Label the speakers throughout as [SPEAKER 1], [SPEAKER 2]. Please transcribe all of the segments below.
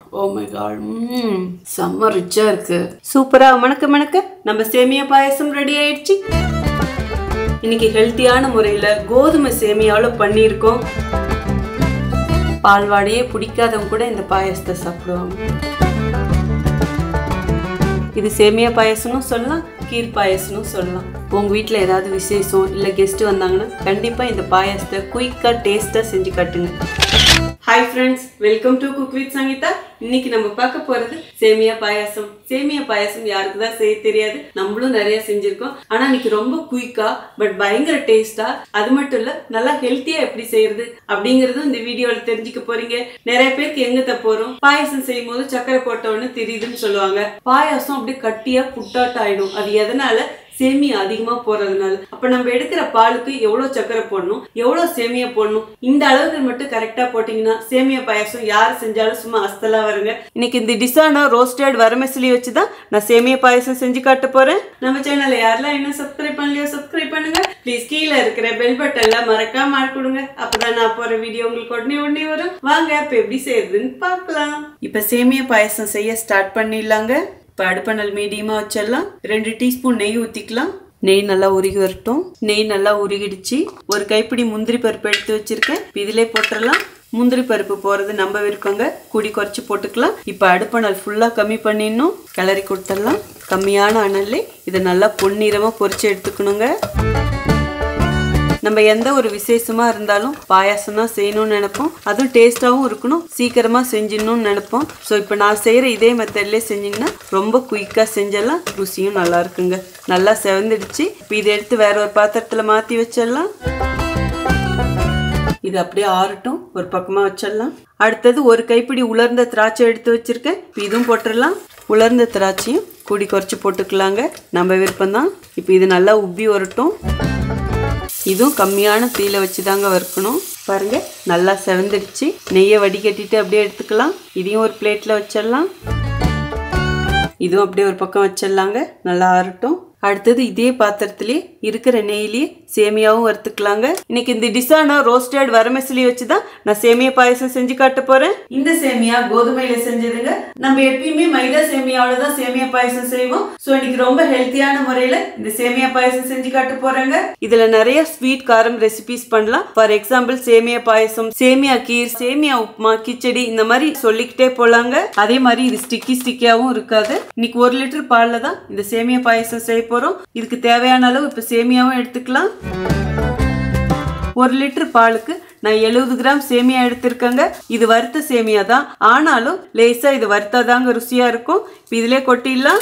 [SPEAKER 1] Oh my god. செம்ம ரிச்சா இருக்கு. சூப்பரா மணக்க நம்ம சேமியா பாயாசம் ரெடி ஆயிடுச்சு. இன்னைக்கு ஹெல்த்தியான முறையில கோதுமை சேமியால பண்ணியிருக்கோம். பால்வாடியே பிடிக்காதவங்க கூட இந்த பாயாசத்தை சாப்பிடுவாங்க. இது சேமியா பாயாசம்னு சொல்லலாம், கீர் பாயாசம்னு சொல்லலாம். உங்க வீட்டில் ஏதாவது விசேஷம் இல்லை கெஸ்ட் வந்தாங்கன்னா கண்டிப்பாக இந்த பாயாசத்தை குயிக்காக டேஸ்ட்டாக செஞ்சு காட்டுங்க. Hi friends, welcome to cook with Sangeetha. இன்னைக்கு நம்ம பார்க்க போறது சேமியா பாயாசம். சேமியா பாயாசம் யாருக்கு தான் செய்ய தெரியாது, நம்மளும் நிறைய செஞ்சிருக்கோம். ஆனா இன்னைக்கு ரொம்ப குயிக்கா பட் பயங்கர டேஸ்டா, அது மட்டும் இல்ல நல்லா ஹெல்த்தியா எப்படி செய்யறது அப்படிங்கறதும் இந்த வீடியோல தெரிஞ்சுக்க போறீங்க. நிறைய பேருக்கு எங்க தப்போறோம், பாயாசம் செய்யும் போது சக்கரை போட்டவொன்னு தெரியுதுன்னு சொல்லுவாங்க. பாயாசம் அப்படியே கட்டியா புட்டாட்ட ஆயிடும். அது எதனால? சேமியா அதிகமா போறதுனால. அப்ப நம்ம எடுக்கிற பாலுக்கு எவ்வளவு சக்கரை போடணும், எவ்வளவு சேமியா போடணும், இந்த அளவுக்கு மட்டும் கரெக்டா போட்டீங்கன்னா சேமியா பாயாசம் யார் செஞ்சாலும் சும்மா அஸ்தலா வருங்க. இன்னைக்கு இந்த டிசானோ ரோஸ்டட் vermicelli வச்சுதான் நான் சேமியா பாயாசம் செஞ்சு காட்ட போறேன். நம்ம சேனல்ல யாரெல்லாம் இன்னும் சப்ஸ்கிரைப் பண்ணலையோ சப்ஸ்கிரைப் பண்ணுங்க. ப்ளீஸ் கீழே இருக்கிற பெல் பட்டன்ல மறக்காம கொடுங்க. அப்பதான் நான் போற வீடியோ உங்களுக்கு உடனே வரும். வாங்க இப்ப எப்படி செய்யறதுன்னு பார்க்கலாம். இப்ப சேமியா பாயாசம் செய்ய ஸ்டார்ட் பண்ணிடலாங்க. இப்போ அடுப்பணல் மீடியமா வச்சிடலாம். 2 டீஸ்பூன் நெய் ஊற்றிக்கலாம். நெய் நல்லா உருகி வரட்டும். நெய் நல்லா உருகிடுச்சு. ஒரு கைப்பிடி முந்திரி பருப்பு எடுத்து வச்சிருக்கேன். இதிலே போட்டுடலாம். முந்திரி பருப்பு போறது நம்ம விருப்பங்க, கூடி குறைச்சி போட்டுக்கலாம். இப்போ அடுப்பணல் ஃபுல்லா கம்மி பண்ணிடணும். கிளறி கொடுத்துடலாம். கம்மியான அனல்லே இதை நல்லா பொன்னிறமா பொரிச்சு எடுத்துக்கணுங்க. நம்ம எந்த ஒரு விசேஷமா இருந்தாலும் பாயாசம் தான் செய்யணும்னு நினைப்போம். அதுவும் டேஸ்டாவும் இருக்கணும், சீக்கிரமா செஞ்சிடணும்னு நினைப்போம். ஸோ இப்போ நான் செய்யற இதே மெத்தட்லேயே செஞ்சீங்கன்னா ரொம்ப குயிக்கா செஞ்சிடலாம். ருசியும் நல்லா இருக்குங்க. நல்லா செவந்துடுச்சு. இப்போ இதை எடுத்து வேற ஒரு பாத்திரத்துல மாத்தி வச்சிடலாம். இது அப்படியே ஆறட்டும், ஒரு பக்கமா வச்சிடலாம். அடுத்தது ஒரு கைப்பிடி உலர்ந்த திராட்சை எடுத்து வச்சிருக்கேன். இதுவும் போட்டுடலாம். உலர்ந்த திராட்சையும் கூடி குறைச்சி போட்டுக்கலாங்க, நம்ம விருப்பம்தான். இப்போ இது நல்லா உப்பி வரட்டும். இதுவும் கம்மியான தீயில வச்சுதாங்க வறுக்கணும். பாருங்க நல்லா செவந்துடுச்சு. நெய்யை வடிகட்டிட்டு அப்படியே எடுத்துக்கலாம். இதையும் ஒரு பிளேட்ல வச்சிடலாம். இதுவும் அப்படியே ஒரு பக்கம் வச்சிடலாங்க, நல்லா ஆறட்டும். அடுத்தது இதே பாத்திரத்திலே இருக்கிற நெய்யிலேயே சேமியாவும் வறுத்துக்கலாங்க. இன்னைக்கு இந்த டிசானோ ரோஸ்டட் vermicelli வச்சுதான் நான் சேமியா பாயாசம் செஞ்சு காட்ட போறேன். இந்த சேமியா கோதுமையில செஞ்சதுங்க. நம்ம எப்பயுமே மைதா சேமியாவோட தான் சேமியா பாயாசம் செய்வோம். ஸோ இன்னைக்கு ரொம்ப ஹெல்த்தியான முறையில இந்த சேமியா பாயாசம் செஞ்சு காட்ட போறேங்க. இதுல நிறைய ஸ்வீட் காரம் ரெசிபிஸ் பண்ணலாம். ஃபார் எக்ஸாம்பிள் சேமியா பாயாசம், சேமியா கீர், சேமியா உப்புமா, கிச்சடி, இந்த மாதிரி சொல்லிக்கிட்டே போலாங்க. அதே மாதிரி இது ஸ்டிக்கியாவும் இருக்காது. இன்னைக்கு 1 லிட்டர் பால்ல தான் இந்த சேமியா பாயாசம் செய்ய போறோம். இதுக்கு தேவையான அளவு இப்ப சேமியாவும் எடுத்துக்கலாம். 1 லிட்டர் பாலுக்கு நான் 70 கிராம் சேமியா எடுத்திருக்கேங்க. இது வறுத்த சேமியா தான், ஆனாலும் லேசா இது வறுத்தாதாங்க ருசியா இருக்கும். இப்ப இதுலயே கொட்டிடலாம்.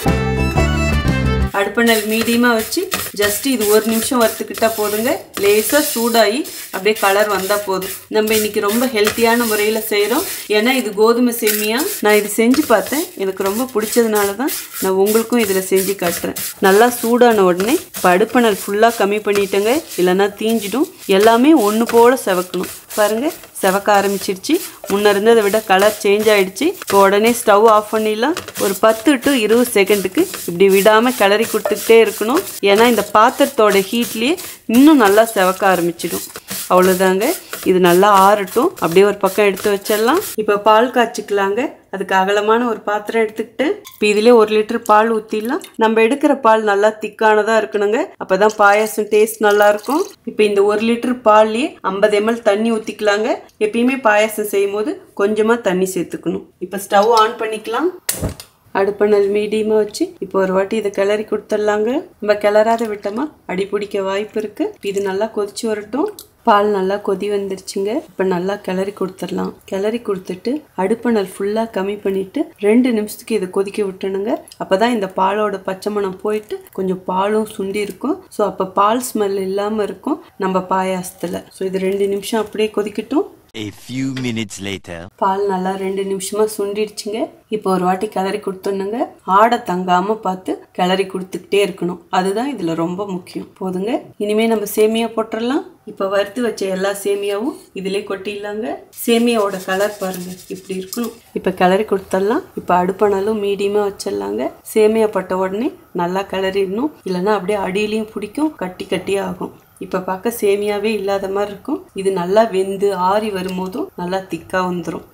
[SPEAKER 1] அடுப்பணல் மீடியமா வச்சு ஜஸ்ட் இது 1 நிமிஷம் வறுத்துக்கிட்டா போதுங்க. லேசா சூடாகி அப்படியே கலர் வந்தா போதும். நம்ம இன்னைக்கு ரொம்ப ஹெல்த்தியான முறையில செய்யறோம். ஏன்னா இது கோதுமை சேமியா. நான் இது செஞ்சு பார்த்தேன், எனக்கு ரொம்ப பிடிச்சதுனால தான் நான் உங்களுக்கும் இதுல செஞ்சு காட்டுறேன். நல்லா சூடான உடனே இப்போ அடுப்பணல் ஃபுல்லா கம்மி பண்ணிட்டேங்க, இல்லைன்னா தீஞ்சிடும். எல்லாமே ஒன்று போல செவக்கணும். பாருங்க செவக்க ஆரம்பிச்சிருச்சு. முன்ன இருந்ததை விட கலர் சேஞ்ச் ஆயிடுச்சு. இப்போ உடனே ஸ்டவ் ஆஃப் பண்ணிடலாம். ஒரு 10 to 20 செகண்டுக்கு இப்படி விடாம கிளறி கொடுத்துக்கிட்டே இருக்கணும். ஏன்னா இந்த பாத்திரத்தோட ஹீட்லயே இன்னும் நல்லா செவக்க ஆரம்பிச்சிடும். அவ்வளோதாங்க. இது நல்லா ஆறட்டும். அப்படியே ஒரு பக்கம் எடுத்து வச்சிடலாம். இப்போ பால் காய்ச்சிக்கலாங்க. அதுக்கு அகலமான ஒரு பாத்திரம் எடுத்துக்கிட்டு இப்போ இதுலேயே 1 லிட்டர் பால் ஊற்றிடலாம். நம்ம எடுக்கிற பால் நல்லா திக்கானதாக இருக்கணுங்க, அப்போதான் பாயாசம் டேஸ்ட் நல்லா இருக்கும். இப்போ இந்த 1 லிட்டர் பால்லேயே 50 ml தண்ணி ஊற்றிக்கலாங்க. எப்பயுமே பாயாசம் செய்யும் போது கொஞ்சமாக தண்ணி சேர்த்துக்கணும். இப்போ ஸ்டவ் ஆன் பண்ணிக்கலாம். அடுப்பணல் மீடியமா வச்சு இப்போ ஒரு வாட்டி இதை கிளறி கொடுத்துடலாங்க. நம்ம கிளறாத விட்டோமா அடி பிடிக்க வாய்ப்பு இருக்கு. இது நல்லா கொதிச்சு வரட்டும். பால் நல்லா கொதி வந்துருச்சுங்க. இப்போ நல்லா கிளறி கொடுத்துடலாம். கிளறி கொடுத்துட்டு அடுப்பணல் ஃபுல்லாக கம்மி பண்ணிட்டு 2 நிமிஷத்துக்கு இதை கொதிக்க விட்டணுங்க. அப்போதான் இந்த பாலோட பச்சை மணம் போயிட்டு கொஞ்சம் பாலும் சுண்டி இருக்கும். ஸோ அப்போ பால் ஸ்மெல் இல்லாமல் இருக்கும் நம்ம பாயாசத்தில். ஸோ இது 2 நிமிஷம் அப்படியே கொதிக்கட்டும்.
[SPEAKER 2] A few minutes later.
[SPEAKER 1] பால் நல்லா 2 நிமிஷமா சுண்டிடுச்சுங்க. இப்போ ஒரு வாட்டி கிளறி கொடுத்துடணுங்க. ஆடை தங்காம பார்த்து கிளறி கொடுத்துக்கிட்டே இருக்கணும். அதுதான் இதுல ரொம்ப முக்கியம். போதுங்க. இனிமே நம்ம சேமியா போட்டுடலாம். இப்போ வறுத்து வச்ச எல்லா சேமியாவும் இதிலே கொட்டிடலாங்க. சேமியாவோட கலர் பாருங்க இப்படி இருக்கணும். இப்போ கிளறி கொடுத்துடலாம். இப்போ அடுப்பணலும் மீடியமா வச்சிடலாங்க. சேமியா பட்ட உடனே நல்லா கிளறிடணும், இல்லைன்னா அப்படியே அடியிலையும் பிடிக்கும், கட்டி கட்டியே ஆகும். இப்போ பார்க்க சேமியாவே இல்லாத மாதிரி இருக்கும். இது நல்லா வெந்து ஆறி வரும்போதும் நல்லா திக்கா வந்துடும்.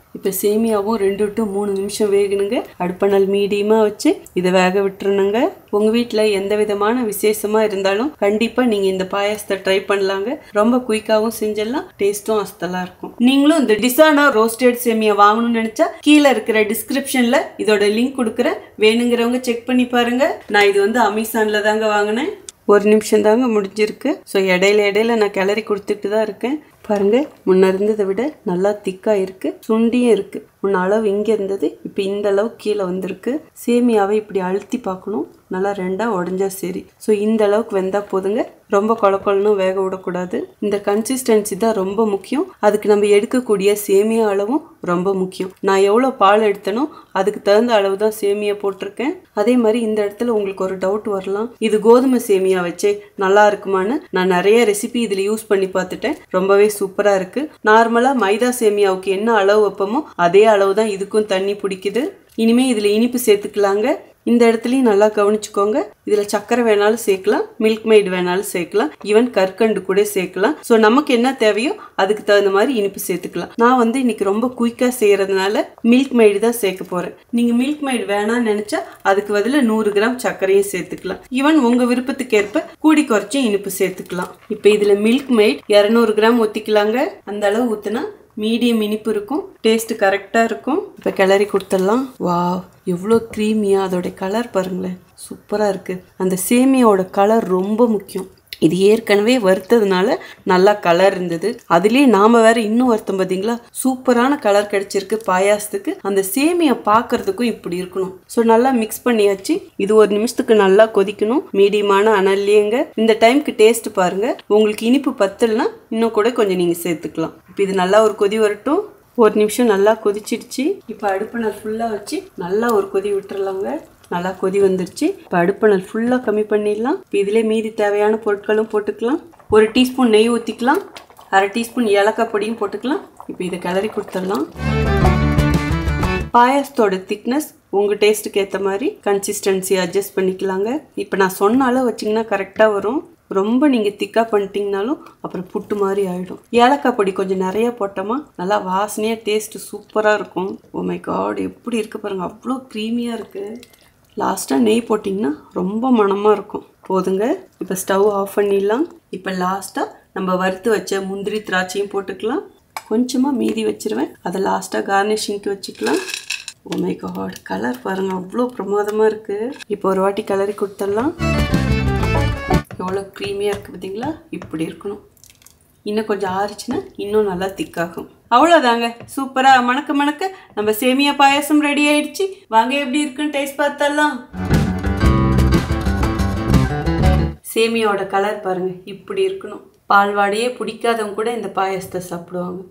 [SPEAKER 1] இப்போ சேமியாவும் 2 to 3 நிமிஷம் வேகணுங்க. அடுப்பணல் மீடியமாக வச்சு இதை வேக விட்டுறணுங்க. உங்கள் வீட்டில் எந்த விதமான விசேஷமாக இருந்தாலும் கண்டிப்பாக நீங்கள் இந்த பாயாசத்தை ட்ரை பண்ணலாங்க. ரொம்ப குயிக்காகவும் செஞ்சிடலாம், டேஸ்ட்டும் அஸ்தலாக இருக்கும். நீங்களும் இந்த டிசானோ ரோஸ்டட் சேமியா வாங்கணும்னு நினச்சா கீழே இருக்கிற டிஸ்கிரிப்ஷனில் இதோட லிங்க் கொடுக்குறேன். வேணுங்கிறவங்க செக் பண்ணி பாருங்க. நான் இது வந்து அமேசானில் தாங்க வாங்கினேன். 1 நிமிஷம் தாங்க முடிஞ்சிருக்கு. ஸோ இடையில நான் கிளறி கொடுத்துட்டு தான் இருக்கேன். பாருங்க, முன்ன இருந்ததை விட நல்லா திக்கா இருக்கு, சுண்டியும் இருக்கு. முன்ன அளவு இங்க இருந்தது, இப்போ இந்த அளவு கீழே வந்திருக்கு. சேமியாவை இப்படி அழுத்தி பார்க்கணும், நல்லா 2ஆ உடஞ்சா சரி. ஸோ இந்த அளவுக்கு வெந்தா போதுங்க. ரொம்ப கொழக்கொழன்னு வேக விடக்கூடாது. இந்த கன்சிஸ்டன்சி தான் ரொம்ப முக்கியம். அதுக்கு நம்ம எடுக்கக்கூடிய சேமியா அளவும் ரொம்ப முக்கியம். நான் எவ்வளோ பால் எடுத்தனோ அதுக்கு தகுந்த அளவு தான் சேமியா போட்டிருக்கேன். அதே மாதிரி இந்த இடத்துல உங்களுக்கு ஒரு டவுட் வரலாம், இது கோதுமை சேமியா வச்சே நல்லா இருக்குமான்னு. நான் நிறைய ரெசிபி இதில் யூஸ் பண்ணி பார்த்துட்டேன், ரொம்பவே சூப்பரா இருக்கு. நார்மலா மைதா சேமியாவுக்கு என்ன அளவு வைப்போமோ அதே அளவு தான் இதுக்கும் தண்ணி பிடிக்குது. இனிமே இதுல இனிப்பு சேர்த்துக்கலாங்க. இந்த இடத்துலயும் நல்லா கவனிச்சுக்கோங்க. இதுல சக்கரை வேணாலும் சேர்க்கலாம், மில்க் மெய்ட் வேணாலும் சேர்க்கலாம், ஈவன் கற்கண்டு கூட சேர்க்கலாம். ஸோ நமக்கு என்ன தேவையோ அதுக்கு தகுந்த மாதிரி இனிப்பு சேர்த்துக்கலாம். நான் வந்து இன்னைக்கு ரொம்ப குயிக்கா செய்யறதுனால மில்க் மெய்டு தான் சேர்க்க போறேன். நீங்க மில்க் மெய்டு வேணாம்னு நினைச்சா அதுக்கு பதில் 100 கிராம் சர்க்கரையும் சேர்த்துக்கலாம். ஈவன் உங்க விருப்பத்துக்கு ஏற்ப கூடி குறைச்சும் இனிப்பு சேர்த்துக்கலாம். இப்போ இதுல மில்க் மெய்ட் 200 கிராம் ஊத்திக்கலாங்க. அந்த அளவு ஊத்துனா மீடியம் இனிப்பு இருக்கும், டேஸ்ட் கரெக்டா இருக்கும். இப்போ கிளறி கொடுத்துடலாம். வாவ், எவ்வளோ க்ரீமியா, அதோட கலர் பாருங்களேன், சூப்பரா இருக்கு. அந்த சேமியாவோட கலர் ரொம்ப முக்கியம். இது ஏற்கனவே வறுத்ததுனால நல்லா கலர் இருந்தது. அதுலயே நாம வேற இன்னும் வறுத்தோம் பாத்தீங்களா, சூப்பரான கலர் கிடைச்சிருக்கு பாயாசத்துக்கு. அந்த சேமியா பாக்குறதுக்கும் இப்படி இருக்கணும். ஸோ நல்லா மிக்ஸ் பண்ணியாச்சு. இது 1 நிமிஷத்துக்கு நல்லா கொதிக்கணும், மீடியமான அனல்லேங்க. இந்த டைமுக்கு டேஸ்ட் பாருங்க. உங்களுக்கு இனிப்பு பத்தலைன்னா இன்னும் கூட கொஞ்சம் நீங்க சேர்த்துக்கலாம். இப்போ இது நல்லா ஒரு கொதி வரட்டும். 1 நிமிஷம் நல்லா கொதிச்சிடுச்சு. இப்போ அடுப்பணல் ஃபுல்லா வச்சு நல்லா ஒரு கொதி விட்டுறலாங்க. நல்லா கொதி வந்துருச்சு. இப்போ அடுப்பணல் ஃபுல்லாக கம்மி பண்ணிடலாம். இப்போ இதிலே மீதி தேவையான பொருட்களும் போட்டுக்கலாம். 1 டீஸ்பூன் நெய் ஊற்றிக்கலாம், 1/2 டீஸ்பூன் ஏலக்காய் பொடியும் போட்டுக்கலாம். இப்போ இதை கிளறி கொடுத்துடலாம். பாயாசத்தோட திக்னஸ் உங்கள் டேஸ்ட்டுக்கு ஏற்ற மாதிரி கன்சிஸ்டன்சி அட்ஜஸ்ட் பண்ணிக்கலாங்க. இப்போ நான் சொன்ன அளவு வச்சிங்கன்னா கரெக்டாக வரும். ரொம்ப நீங்கள் திக்காக பண்ணிட்டீங்கனாலும் அப்புறம் புட்டு மாதிரி ஆகிடும். ஏலக்காய் பொடி கொஞ்சம் நிறைய போட்டோமா நல்லா வாசனையாக டேஸ்ட்டு சூப்பராக இருக்கும். ஓ மை காட், எப்படி இருக்குது பாருங்கள், அவ்வளோ க்ரீமியாக இருக்குது. லாஸ்ட்டாக நெய் போட்டிங்கன்னா ரொம்ப மணமாக இருக்கும். போதுங்க, இப்போ ஸ்டவ் ஆஃப் பண்ணிடலாம். இப்போ லாஸ்ட்டாக நம்ம வறுத்து வச்ச முந்திரி திராட்சையும் போட்டுக்கலாம். கொஞ்சமாக மீதி வச்சுருவேன், அதை லாஸ்ட்டாக கார்னிஷிங்க்கு வச்சுக்கலாம். ஓ மை காட், கலர் பாருங்கள், அவ்வளோ பிரமாதமாக இருக்குது. இப்போ ஒரு வாட்டி கிளறி கொடுத்துடலாம். எவ்வளோ க்ரீமியாக இருக்குது பார்த்தீங்களா, இப்படி இருக்கணும். இன்னும் கொஞ்சம் ஆறிச்சுன்னா இன்னும் நல்லா திக்காகும். அவ்வளோதாங்க, சூப்பராக மணக்க மணக்க நம்ம சேமியா பாயாசம் ரெடி ஆயிடுச்சு. வாங்க எப்படி இருக்குன்னு டேஸ்ட் பார்த்தலாம். சேமியாவோட கலர் பாருங்க, இப்படி இருக்கணும். பால்வாடையே பிடிக்காதவங்க கூட இந்த பாயாசத்தை சாப்பிடுவாங்க.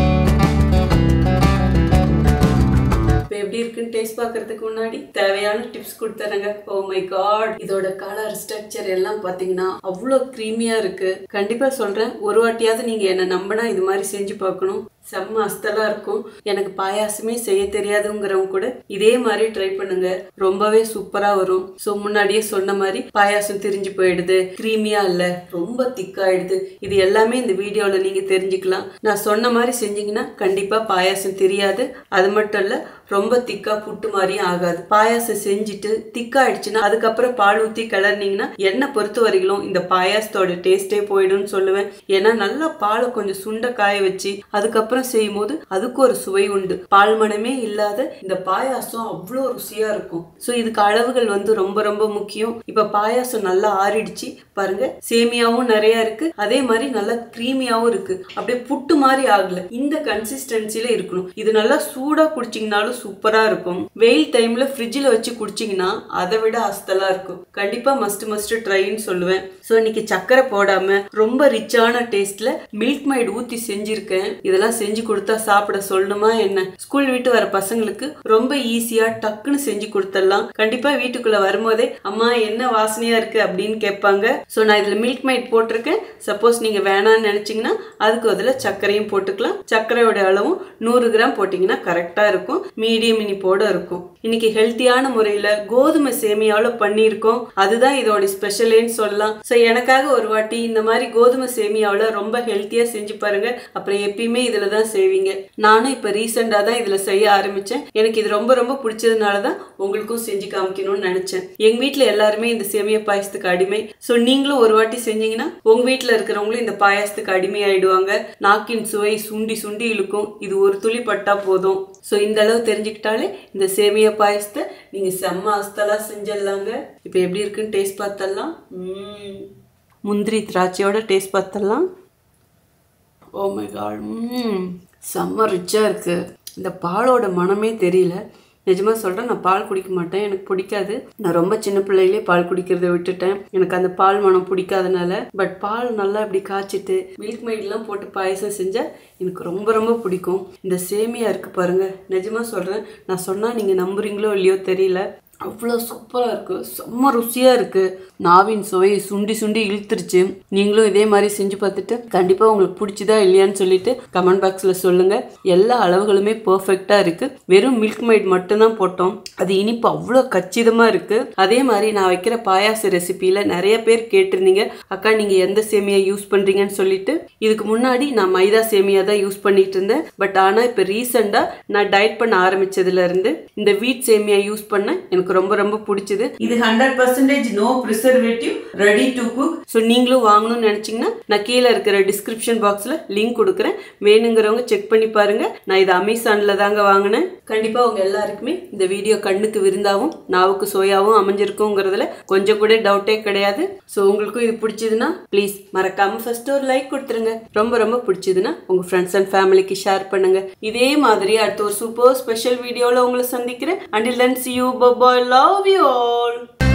[SPEAKER 1] இப்போ எப்படி இருக்குன்னு டேஸ்ட் பார்க்கறதுக்கு முன்னாடி தேவையான டிப்ஸ் கொடுத்துறேங்க. ஓ மை காட், இதோட கலர் ஸ்ட்ரக்சர் எல்லாம் பார்த்தீங்கன்னா அவ்வளோ க்ரீமியா இருக்கு. கண்டிப்பா சொல்றேன், ஒரு வாட்டியாவது நீங்க என்ன நம்பினா இது மாதிரி செஞ்சு பார்க்கணும். செம்ம அஸ்தலா இருக்கும். எனக்கு பாயாசமே செய்ய தெரியாதுங்கிறவங்க கூட இதே மாதிரி ட்ரை பண்ணுங்க, ரொம்பவே சூப்பரா வரும். ஸோ முன்னாடியே சொன்ன மாதிரி பாயாசம் திரிஞ்சு போயிடுது, க்ரீமியா இல்ல, ரொம்ப திக்காயிடுது, இது எல்லாமே இந்த வீடியோல நீங்க தெரிஞ்சுக்கலாம். நான் சொன்ன மாதிரி செஞ்சீங்கன்னா கண்டிப்பா பாயாசம் தெரியாது. அது மட்டும் இல்ல, ரொம்ப திக்கா புட்டு மாதிரியும் ஆகாது. பாயாசம் செஞ்சுட்டு திக்காயிடுச்சுன்னா அதுக்கப்புறம் பால் ஊத்தி கிளறினீங்கன்னா என்னை பொறுத்த வரைக்கும் இந்த பாயாசத்தோட டேஸ்டே போயிடும்னு சொல்லுவேன். ஏன்னா நல்லா பாலை கொஞ்சம் சுண்ட காய வச்சு அதுக்கப்புறம் செய்யும் போது அதுக்கு ஒரு சுவை உண்டு. பால் மணமே இல்லாத இந்த பாயாசம் அவ்வளோ ருசியா இருக்கும். ஸோ இதுக்கு அளவுகள் வந்து ரொம்ப ரொம்ப முக்கியம். இப்ப பாயாசம் நல்லா ஆறிடுச்சு பாருங்க, சேமியாவும் நிறைய இருக்கு, அதே மாதிரி நல்லா க்ரீமியாவும் இருக்கு. அப்படியே புட்டு மாதிரி ஆகல, இந்த கன்சிஸ்டன்சில இருக்கணும். இது நல்லா சூடா குடிச்சிங்கனாலும் சூப்பரா இருக்கும். வெயில் டைம்ல ஃப்ரிட்ஜில் வச்சு குடிச்சிங்கன்னா அதை விட அஸ்தலா இருக்கும். கண்டிப்பா மஸ்ட் ட்ரைன்னு சொல்லுவேன். ஸோ இன்னைக்கு சக்கரை போடாம ரொம்ப ரிச்சான டேஸ்ட்ல மில்க் மெய்ட் ஊத்தி செஞ்சிருக்கேன். இதெல்லாம் செஞ்சு கொடுத்தா சாப்பிட சொல்லணுமா என்ன? ஸ்கூல் விட்டு வர பசங்களுக்கு ரொம்ப ஈஸியா டக்குன்னு செஞ்சு கொடுத்துடலாம். கண்டிப்பா வீட்டுக்குள்ள வரும்போதே அம்மா என்ன வாசனையா இருக்கு அப்படின்னு கேட்பாங்க. ஸோ நான் இதுல மில்க் மெய்ட் போட்டிருக்கேன். சப்போஸ் நீங்க வேணாம்னு நினைச்சீங்கன்னா அதுக்கு அதுல சர்க்கரையும் போட்டுக்கலாம். சர்க்கரையோட அளவும் 100 கிராம் போட்டீங்கன்னா கரெக்டா இருக்கும், மீடியம் இனிப்போட இருக்கும். இன்னைக்கு ஹெல்த்தியான முறையில கோதுமை சேமியாவில் பண்ணியிருக்கோம். அதுதான் இதோட ஸ்பெஷலேன்னு சொல்லலாம். ஸோ எனக்காக ஒரு வாட்டி இந்த மாதிரி கோதுமை சேமியாவில் ரொம்ப ஹெல்த்தியா செஞ்சு பாருங்க. அப்புறம் எப்பயுமே இதுல தான் செய்வீங்க. நானும் இப்போ ரீசெண்டாக தான் இதில் செய்ய ஆரம்பித்தேன். எனக்கு இது ரொம்ப ரொம்ப பிடிச்சதுனால தான் உங்களுக்கும் செஞ்சு காமிக்கணும்னு நினச்சேன். எங்கள் வீட்டில் எல்லாருமே இந்த சேமியா பாயசத்துக்கு அடிமை. ஸோ நீங்களும் ஒரு வாட்டி செஞ்சீங்கன்னா உங்கள் வீட்டில் இருக்கிறவங்களும் இந்த பாயசத்துக்கு அடிமை ஆயிடுவாங்க. நாக்கின் சுவை சுண்டி சுண்டி இழுக்கும். இது ஒரு துளி பட்டா போதும். ஸோ இந்த அளவு தெரிஞ்சுக்கிட்டாலே இந்த சேமியா பாயசத்தை நீங்கள் செம்ம அஸ்தலாக செஞ்சிடலாங்க. இப்போ எப்படி இருக்குன்னு டேஸ்ட் பார்த்தலாம். முந்திரி திராட்சையோட டேஸ்ட் பார்த்தலாம். ஓ மை காட், செம்ம ரிச்சாக இருக்குது. இந்த பாலோட மனமே தெரியல. நிஜமாக சொல்கிறேன், நான் பால் குடிக்க மாட்டேன், எனக்கு பிடிக்காது. நான் ரொம்ப சின்ன பிள்ளையிலே பால் குடிக்கிறத விட்டுட்டேன். எனக்கு அந்த பால் மனம் பிடிக்காதனால. பட் பால் நல்லா இப்படி காய்ச்சிட்டு மில்க் மெய்ட்லாம் போட்டு பாயசம் செஞ்சால் எனக்கு ரொம்ப ரொம்ப பிடிக்கும். இந்த சேமியா இருக்குது பாருங்கள், நிஜமாக சொல்கிறேன், நான் சொன்னால் நீங்கள் நம்புறீங்களோ இல்லையோ தெரியல, அவ்வளோ சூப்பராக இருக்குது, செம்ம ருசியாக இருக்குது. நாவின் சுவையை சுண்டி சுண்டி இழுத்துருச்சு. நீங்களும் இதே மாதிரி செஞ்சு பார்த்துட்டு கண்டிப்பாக உங்களுக்கு பிடிச்சதா இல்லையான்னு சொல்லிட்டு கமெண்ட் பாக்ஸில் சொல்லுங்கள். எல்லா அளவுகளுமே பர்ஃபெக்டாக இருக்குது. வெறும் மில்க் மெய்ட் மட்டும்தான் போட்டோம். அது இனிப்பு அவ்வளோ கச்சிதமாக இருக்குது. அதே மாதிரி நான் வைக்கிற பாயாச ரெசிபியில் நிறைய பேர் கேட்டிருந்தீங்க, அக்கா நீங்கள் எந்த சேமியா யூஸ் பண்ணுறீங்கன்னு சொல்லிட்டு. இதுக்கு முன்னாடி நான் மைதா சேமியா தான் யூஸ் பண்ணிட்டு இருந்தேன். பட் ஆனால் இப்போ ரீசெண்டாக நான் டயட் பண்ண ஆரம்பிச்சதுலேருந்து இந்த வீட் சேமியா யூஸ் பண்ண எனக்கு ரொம்ப ரொம்ப பிடிச்சது. இது 100% no preservative, ready to cook. So நீங்களும் வாங்கணும்னு நினைச்சீங்கன்னா நான் கீழே இருக்கிற டிஸ்கிரிப்ஷன் பாக்ஸ்ல லிங்க் கொடுக்குறேன், வேணுங்கிறவங்க செக் பண்ணி பாருங்க. நான் இது அமேசான்ல தாங்க வாங்கினேன். கண்டிப்பா உங்க எல்லாருக்குமே இந்த வீடியோ கண்ணுக்கு விருந்தாவும் நாவுக்கு சோயாவும் அமைஞ்சிருக்குங்கிறதுல கொஞ்சம் கூட டவுட்டே கிடையாது. ஸோ உங்களுக்கும் இது பிடிச்சதுன்னா ப்ளீஸ் மறக்காம ஃபர்ஸ்ட் ஒரு லைக் கொடுத்துருங்க. ரொம்ப ரொம்ப பிடிச்சதுன்னா உங்க ஃப்ரெண்ட்ஸ் அண்ட் ஃபேமிலிக்கு ஷேர் பண்ணுங்க. இதே மாதிரி அடுத்த ஒரு சூப்பர் ஸ்பெஷல் வீடியோல உங்களை சந்திக்கிறேன். Until then, see you. Bye bye. Love you all.